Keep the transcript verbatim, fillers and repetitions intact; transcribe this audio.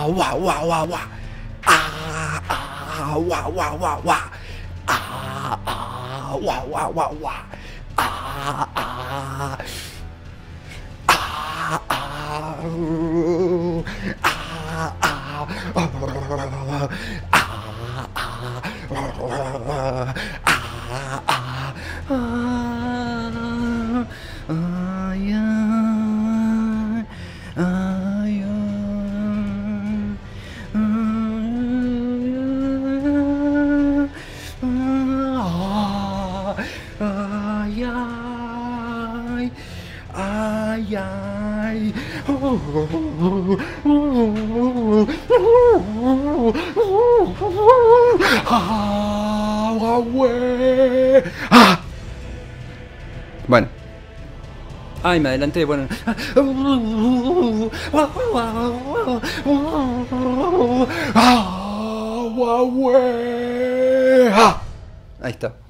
Ah, guau, guau, guau, guau. Ah, ah, guau, guau, guau, guau. Ah, ah, guau, guau, guau, guau. Ah, ah. Ah, ah. Ah, ah. Ay, ay. Ah. Bueno. Ay, me adelanté, bueno. Ahí está.